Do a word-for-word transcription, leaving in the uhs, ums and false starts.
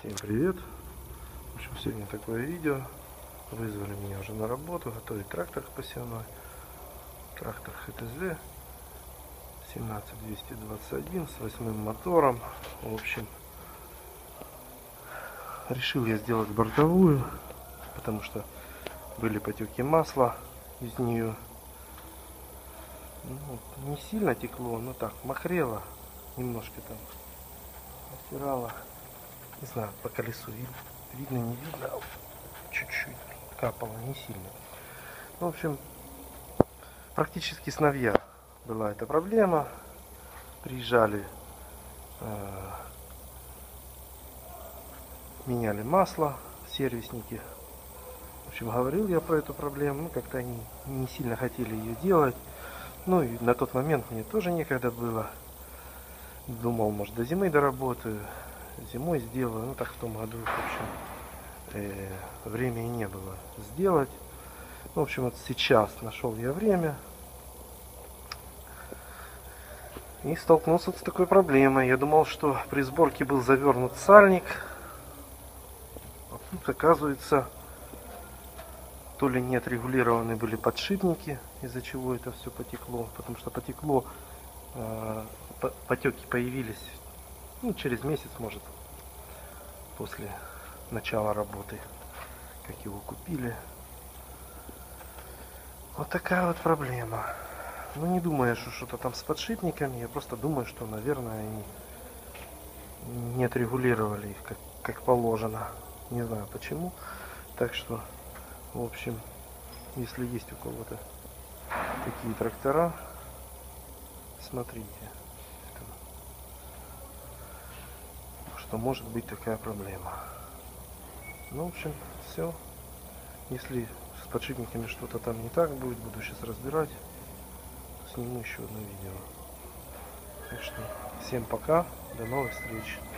Всем привет! В общем, сегодня такое видео. Вызвали меня уже на работу, готовить трактор посевной. Трактор эйч тэ зэ семнадцать двести двадцать один с восьмым мотором. В общем, решил я сделать бортовую, потому что были потеки масла из нее. Ну, не сильно текло, но так мокрело, немножко там оттирало. Не знаю, по колесу видно, не видно, чуть-чуть капало, не сильно. В общем, практически с новья была эта проблема. Приезжали, э, меняли масло, сервисники. В общем, говорил я про эту проблему, ну, как-то они не сильно хотели ее делать. Ну и на тот момент мне тоже некогда было. Думал, может, до зимы доработаю, зимой сделаю. Ну так в том году, в общем, э, времени не было сделать. В общем, вот сейчас нашел я время и столкнулся с такой проблемой. Я думал, что при сборке был завернут сальник, а тут, оказывается, то ли не отрегулированы были подшипники, из-за чего это все потекло, потому что потекло, э, потеки появились, ну, через месяц, может, после начала работы, как его купили. Вот такая вот проблема. Ну, не думаю, что что-то там с подшипниками. Я просто думаю, что, наверное, они не отрегулировали их как, как положено. Не знаю почему. Так что, в общем, если есть у кого-то такие трактора, смотрите, что может быть такая проблема. Ну, в общем, все. Если с подшипниками что-то там не так будет, буду сейчас разбирать, сниму еще одно видео. Так что всем пока, до новых встреч.